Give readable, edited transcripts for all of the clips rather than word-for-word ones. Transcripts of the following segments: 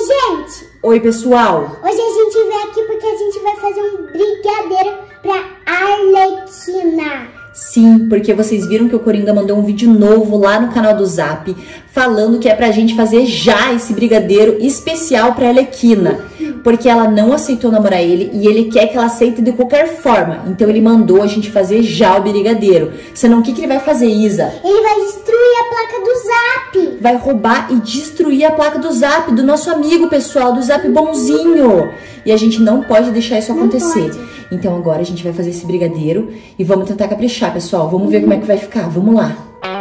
gente! Oi, pessoal! Hoje a gente veio aqui porque a gente vai fazer um brigadeiro pra Arlequina. Sim, porque vocês viram que o Coringa mandou um vídeo novo lá no canal do Zap, falando que é pra gente fazer já esse brigadeiro especial pra Arlequina, porque ela não aceitou namorar ele e ele quer que ela aceite de qualquer forma. Então ele mandou a gente fazer já o brigadeiro. Senão o que ele vai fazer, Isa? Ele vai destruir a placa do Zap. Vai roubar e destruir a placa do Zap, do nosso amigo, pessoal, do Zap bonzinho. E a gente não pode deixar isso acontecer. Então agora a gente vai fazer esse brigadeiro e vamos tentar caprichar, pessoal. Vamos ver como é que vai ficar. Vamos lá.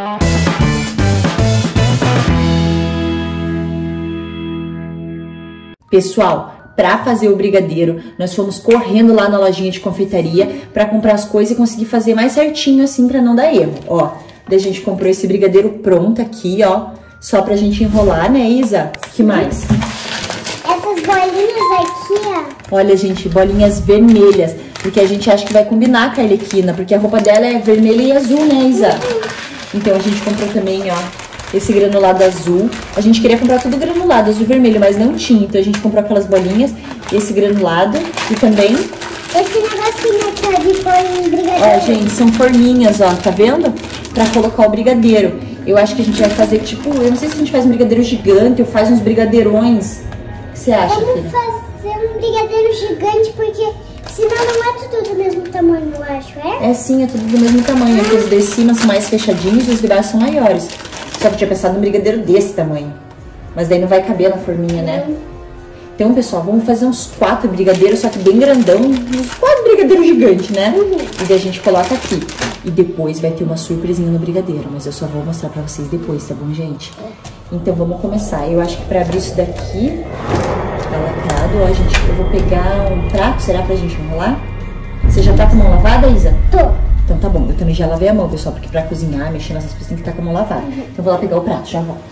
Pessoal, para fazer o brigadeiro, nós fomos correndo lá na lojinha de confeitaria para comprar as coisas e conseguir fazer mais certinho assim para não dar erro. Ó, daí a gente comprou esse brigadeiro pronto aqui, ó, só pra gente enrolar, né, Isa? Que mais? Essas bolinhas aqui, ó. Olha, gente, bolinhas vermelhas, porque a gente acha que vai combinar com a Arlequina, porque a roupa dela é vermelha e azul, né, Isa? Então a gente comprou também, ó, esse granulado azul. A gente queria comprar tudo granulado, azul e vermelho, mas não tinha. Então a gente comprou aquelas bolinhas, esse granulado e também... esse negocinho aqui, ó, de pôr em brigadeiro. Ó, gente, são forminhas, ó, tá vendo? Pra colocar o brigadeiro. Eu acho que a gente vai fazer, tipo, eu não sei se a gente faz um brigadeiro gigante ou faz uns brigadeirões. O que você acha, Vamos filha? fazer um brigadeiro gigante, porque senão não é tudo do mesmo tamanho, eu acho, é? É sim, é tudo do mesmo tamanho. Aqui os de cima são mais fechadinhos e os de baixo são maiores. Só que eu tinha pensado num brigadeiro desse tamanho. Mas daí não vai caber na forminha, né? Então, pessoal, vamos fazer uns 4 brigadeiros, só que bem grandão. Uns 4 brigadeiros gigantes, né? E daí a gente coloca aqui. E depois vai ter uma surpresinha no brigadeiro. Mas eu só vou mostrar pra vocês depois, tá bom, gente? Então, vamos começar. Eu acho que pra abrir isso daqui, tá lacrado. Ó, gente, eu vou pegar um prato. Será pra gente enrolar? Você já tá com a mão lavada, Isa? Tô. Então tá bom, eu também já lavei a mão, pessoal, porque pra cozinhar, mexer nessas coisas tem que estar com a mão lavada. Então eu vou lá pegar o prato, já volto.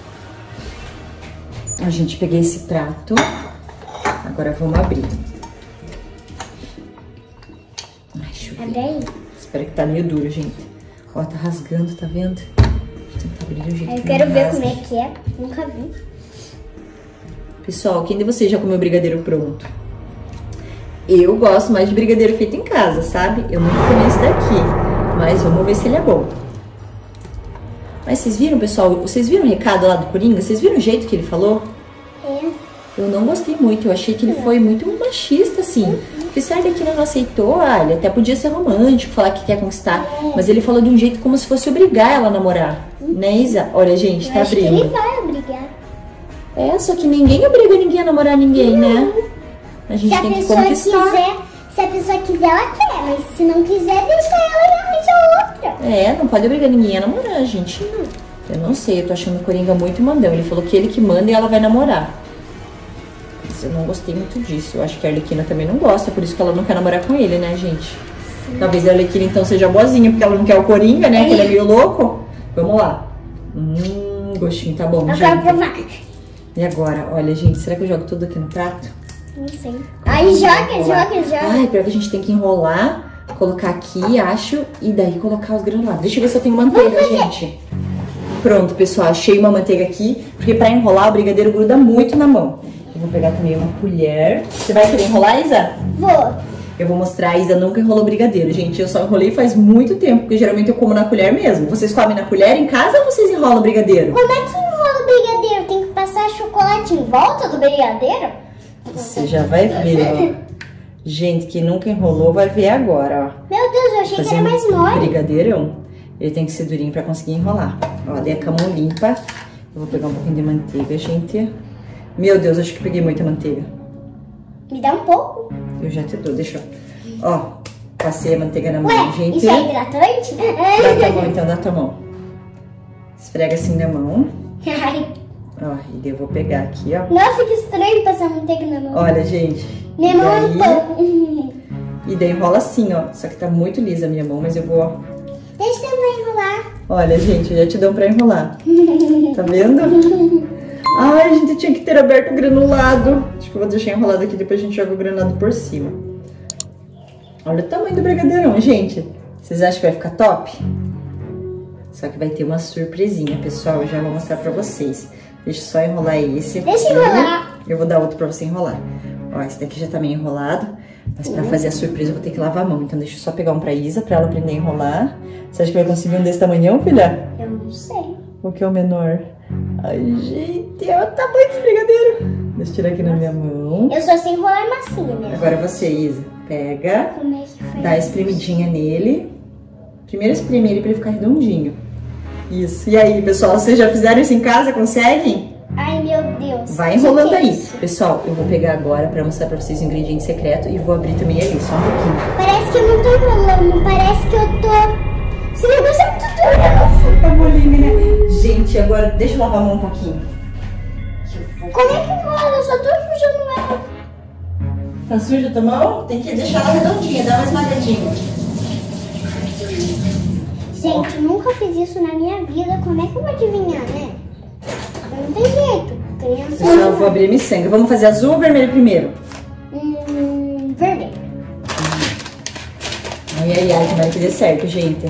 A gente peguei esse prato, agora vamos abrir. Ai, deixa eu ver. Abre aí. Espero que tá meio duro, gente. Ó, tá rasgando, tá vendo? Deixa eu tentar abrir do jeito Eu que quero não ver rasga. como é que é, nunca vi. Pessoal, quem de vocês já comeu brigadeiro pronto? Eu gosto mais de brigadeiro feito em casa, sabe? Eu nunca comi esse daqui, mas vamos ver se ele é bom. Mas vocês viram, pessoal? Vocês viram o recado lá do Coringa? Vocês viram o jeito que ele falou? É. Eu não gostei muito, eu achei que ele foi muito machista, assim. Porque se a Arlequina não aceitou, ele até podia ser romântico, falar que quer conquistar. Mas ele falou de um jeito como se fosse obrigar ela a namorar. Né, Isa? Olha, gente, Eu tá acho que abrindo. ele vai obrigar. É, só que ninguém obriga ninguém a namorar ninguém, né? A gente Se a tem que pessoa conquistar. quiser, se a pessoa quiser, ela quer. Mas se não quiser, deixa ela e arranja outra. É, não pode obrigar ninguém a namorar, gente. Eu não sei, eu tô achando o Coringa muito mandão. Ele falou que ele que manda e ela vai namorar. Mas eu não gostei muito disso. Eu acho que a Arlequina também não gosta, por isso que ela não quer namorar com ele, né, gente? Sim. Talvez a Arlequina então seja boazinha, porque ela não quer o Coringa, né? Que ele é meio louco. Vamos lá. Gostinho, tá bom, Eu gente. quero provar. E agora? Olha, gente, será que eu jogo tudo aqui no prato? Não sei. Aí joga. Ai, pior que a gente tem que enrolar, colocar aqui, acho, e daí colocar os granulados. Deixa eu ver se eu tenho manteiga, gente. Pronto, pessoal, achei uma manteiga aqui, porque pra enrolar o brigadeiro gruda muito na mão. Eu vou pegar também uma colher. Você vai querer enrolar, Isa? Vou. Eu vou mostrar, a Isa nunca enrolou brigadeiro, gente. Eu só enrolei faz muito tempo, porque geralmente eu como na colher mesmo. Vocês comem na colher em casa ou vocês enrolam brigadeiro? Como é que enrola o brigadeiro? Tem que passar chocolate em volta do brigadeiro? Você já vai ver, ó. Gente, que nunca enrolou vai ver agora, ó. Meu Deus, eu achei que era mais mole. Brigadeirão. Ele tem que ser durinho pra conseguir enrolar. Ó, dei com a mão limpa. Eu vou pegar um pouquinho de manteiga, gente. Meu Deus, acho que peguei muita manteiga. Me dá um pouco. Eu já te dou, deixa eu... Ó, passei a manteiga na mão, Ué, gente. isso é hidratante? Dá tua mão, então, dá tua mão. Esfrega assim na mão. Ai. Ó, e daí eu vou pegar aqui, ó. Nossa, que estranho passar manteiga na mão. Olha, gente. Minha mão é um daí... pouco. E daí enrola assim, ó. Só que tá muito lisa a minha mão, mas eu vou, ó. Deixa eu enrolar. Olha, gente, eu já te dou pra enrolar. Tá vendo? Ai, a gente tinha que ter aberto o granulado. Acho que eu vou deixar enrolado aqui, depois a gente joga o granulado por cima. Olha o tamanho do brigadeirão, gente. Vocês acham que vai ficar top? Só que vai ter uma surpresinha, pessoal. Eu já vou mostrar pra vocês. Deixa eu só enrolar esse aqui. Deixa eu enrolar. Eu vou dar outro pra você enrolar. Ó, esse daqui já tá meio enrolado. Mas pra fazer a surpresa eu vou ter que lavar a mão. Então deixa eu só pegar um pra Isa, pra ela aprender a enrolar. Você acha que vai conseguir um desse tamanhão, filha? Eu não sei. O que é o menor? Ai, gente, olha o tamanho desse brigadeiro. Deixa eu tirar aqui na minha mão. Eu só sei enrolar massinha mesmo. Agora você, Isa, pega, Como é que faz? dá a espremidinha nele. Primeiro espreme ele pra ele ficar redondinho. Isso. E aí, pessoal, vocês já fizeram isso em casa? Conseguem? Ai, meu Deus. Vai enrolando Que é aí. isso? Pessoal, eu vou pegar agora pra mostrar pra vocês o ingrediente secreto e vou abrir também ali, só um pouquinho. Parece que eu não tô enrolando, parece que eu tô... Esse negócio é muito duro. A bolinha, né? Gente, agora deixa eu lavar a mão um pouquinho. Como é que enrola? Eu só tô sujando ela. Tá suja a tua mão? Tem que deixar ela redondinha, dá uma esmagadinha. Gente, eu nunca fiz isso na minha vida. Como é que eu vou adivinhar, né? Não tem jeito. Criança. Pessoal, eu vou abrir a miçanga. Vamos fazer azul ou vermelho primeiro? Vermelho. Ai, tomara que dê certo, gente.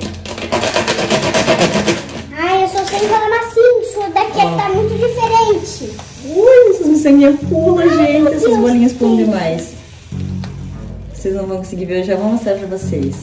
Ai, eu só sei enrolar massinho. Isso daqui tá muito diferente. Ui, essas miçanguinhas pulam, gente. meu Essas Deus, bolinhas pulam gente. demais. Vocês não vão conseguir ver, eu já vou mostrar pra vocês.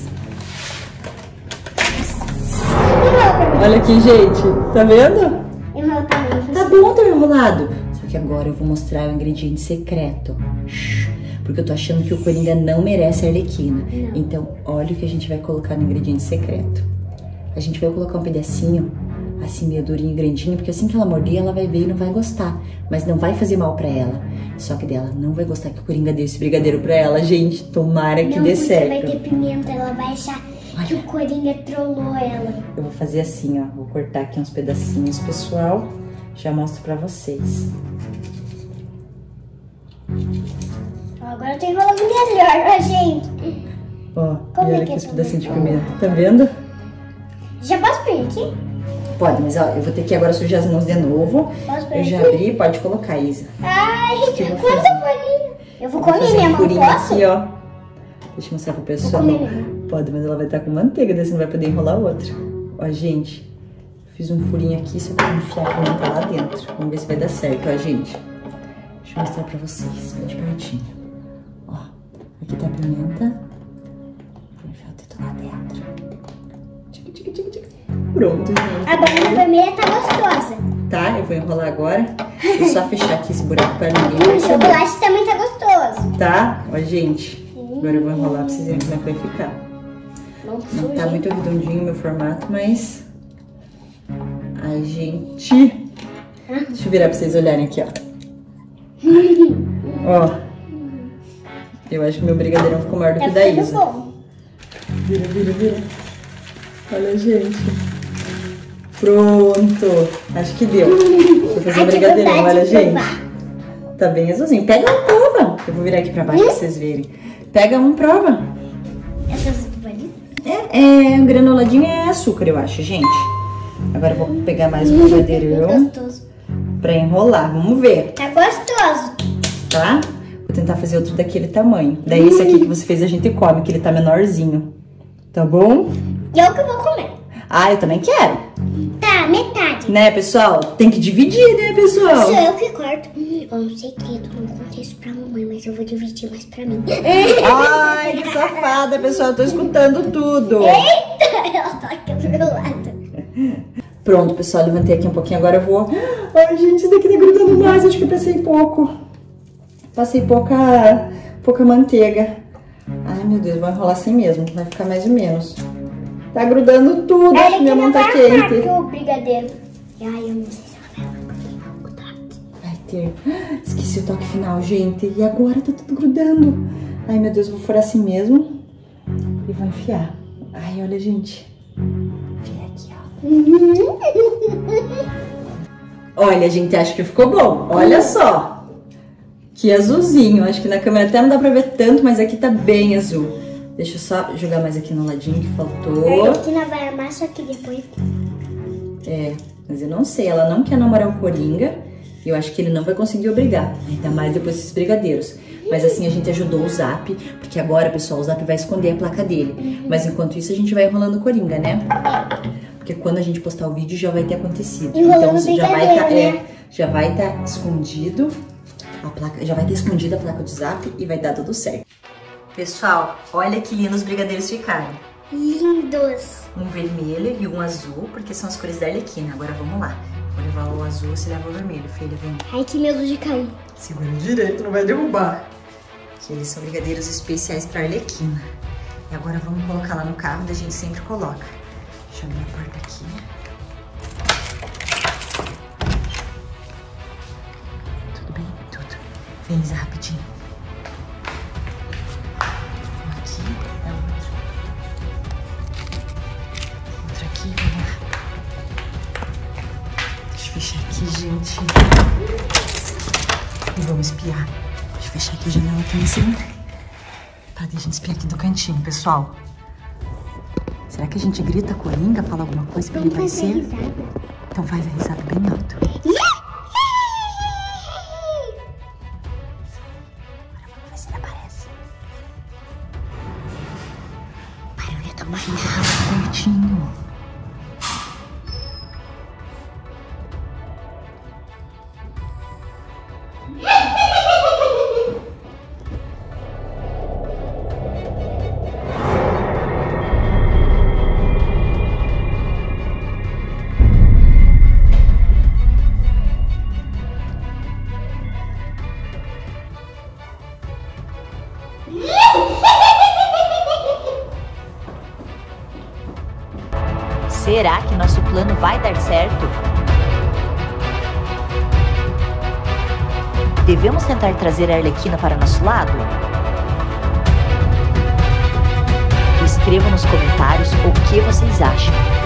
Enrola pra mim. Olha aqui, gente. Tá vendo? Enrola pra mim. Tá bom, tá enrolado. Só que agora eu vou mostrar o ingrediente secreto. Shhh, porque eu tô achando que o Coringa não merece a Arlequina. Não. Então, olha o que a gente vai colocar no ingrediente secreto. A gente vai colocar um pedacinho, assim, meio durinho, grandinho, porque assim que ela morder, ela vai ver e não vai gostar. Mas não vai fazer mal pra ela. Só que dela não vai gostar que o Coringa dê esse brigadeiro pra ela. Gente, tomara que Não, dê porque certo. vai ter pimenta. Ela vai achar que o Coringa trollou ela. Eu vou fazer assim, ó. Vou cortar aqui uns pedacinhos, pessoal. Já mostro pra vocês. Agora eu tô enrolando melhor, ó, gente. Ó, Como e é olha que aqui os é pedacinhos de também? pimenta. Tá vendo? Já posso pôr aqui? Pode, mas ó, eu vou ter que agora sujar as mãos de novo. Posso pôr Eu já aqui? abri, pode colocar, Isa. Ai, que eu vou quanta fazer? bolinha. Eu vou Vou comer fazer minha um mão, furinho posso? aqui, ó. Deixa eu mostrar pro pessoal. Vou comer mesmo. Pode, mas ela vai estar com manteiga, daí você não vai poder enrolar outra. Ó, gente, fiz um furinho aqui, só pra enfiar a pimenta lá dentro. Vamos ver se vai dar certo, ó, gente. Deixa eu mostrar pra vocês, bem de pertinho. Ó, aqui tá a pimenta. Vou enfiar o dedo lá dentro. Tic, tic, tic, tic. Pronto, gente. A bolinha vermelha tá gostosa. Tá, eu vou enrolar agora. Vou só fechar aqui esse buraco pra ninguém O perceber. chocolate também tá gostoso. Tá? Ó, gente. Agora eu vou enrolar pra vocês verem como é que vai ficar. Não Não tá suja. muito redondinho o meu formato, mas... Ai, gente. Deixa eu virar pra vocês olharem aqui, ó. Ó. Eu acho que meu brigadeirão ficou maior do Tá que o da ficando Isa. bom. Vira, vira, vira. Olha, gente. Pronto. Acho que deu. Vou fazer um Ai, que brigadeirão, vontade olha, de gente. provar. Tá bem azulzinho. Pega um, prova. Eu vou virar aqui pra baixo pra vocês verem. Pega um, prova. Essas bolinhas. Um granoladinho é açúcar, eu acho, gente. Agora eu vou pegar mais um brigadeirão Gostoso. pra enrolar. Vamos ver, Tá gostoso. tá? Vou tentar fazer outro daquele tamanho. Daí esse aqui que você fez a gente come, que ele tá menorzinho. Tá bom? E eu que vou comer. Ah, eu também quero. Tá, metade. Né, pessoal? Tem que dividir, né, pessoal? Sou eu que corto. Eu não sei que eu não contei isso pra mamãe, mas eu vou dividir mais pra mim. Ai, que safada, pessoal. Eu tô escutando tudo. Eita, ela tá aqui do meu lado. Pronto, pessoal, levantei aqui um pouquinho, agora eu vou... Ai, gente, isso daqui tá grudando mais, acho que eu passei pouco. Passei pouca manteiga. Ai, meu Deus, vou enrolar assim mesmo, vai ficar mais ou menos. Tá grudando tudo, Olha que minha mão não tá vai quente. armar o brigadeiro. Ai, eu não sei se ela vai armar. Vai ter... Esqueci o toque final, gente. E agora tá tudo grudando. Ai, meu Deus, eu vou furar assim mesmo. E vou enfiar. Ai, olha, gente. Enfiar aqui, ó. Olha, gente, acho que ficou bom. Olha só. Que azulzinho. Acho que na câmera até não dá pra ver tanto, mas aqui tá bem azul. Deixa eu só jogar mais aqui no ladinho que faltou. A Arlequina vai armar, só que depois... É, mas eu não sei. Ela não quer namorar o Coringa. E eu acho que ele não vai conseguir obrigar. Ainda mais depois desses brigadeiros. Mas assim, a gente ajudou o Zap. Porque agora, pessoal, o Zap vai esconder a placa dele. Mas enquanto isso, a gente vai enrolando o Coringa, né? Porque quando a gente postar o vídeo, já vai ter acontecido. Enrolando então, brigadeiro, né? já vai estar escondido. A placa já vai ter escondido a placa do zap e vai dar tudo certo. Pessoal, olha que lindos os brigadeiros ficaram. Lindos. Um vermelho e um azul, porque são as cores da Arlequina. Agora vamos lá. Vou levar o azul, você leva o vermelho, filha. Vem. Ai, que medo de cair. Segura direito, não vai derrubar. Que eles são brigadeiros especiais para Arlequina. E agora vamos colocar lá no carro, onde a gente sempre coloca. Deixa eu abrir a porta aqui. Tudo bem? Tudo. Vem, Isa, rapidinho. Aqui é outro. Outro aqui, vamos lá. Deixa eu fechar aqui, gente. E vamos espiar. Deixa eu fechar aqui a janela aqui em cima. Pra gente espiar aqui do cantinho, pessoal. Será que a gente grita coringa, fala alguma coisa pra ele aparecer? Risada. Então faz a risada bem alto. Agora vamos ver se ele aparece. Barulhento mais pertinho. Será que nosso plano vai dar certo? Devemos tentar trazer a Arlequina para nosso lado? Escrevam nos comentários o que vocês acham.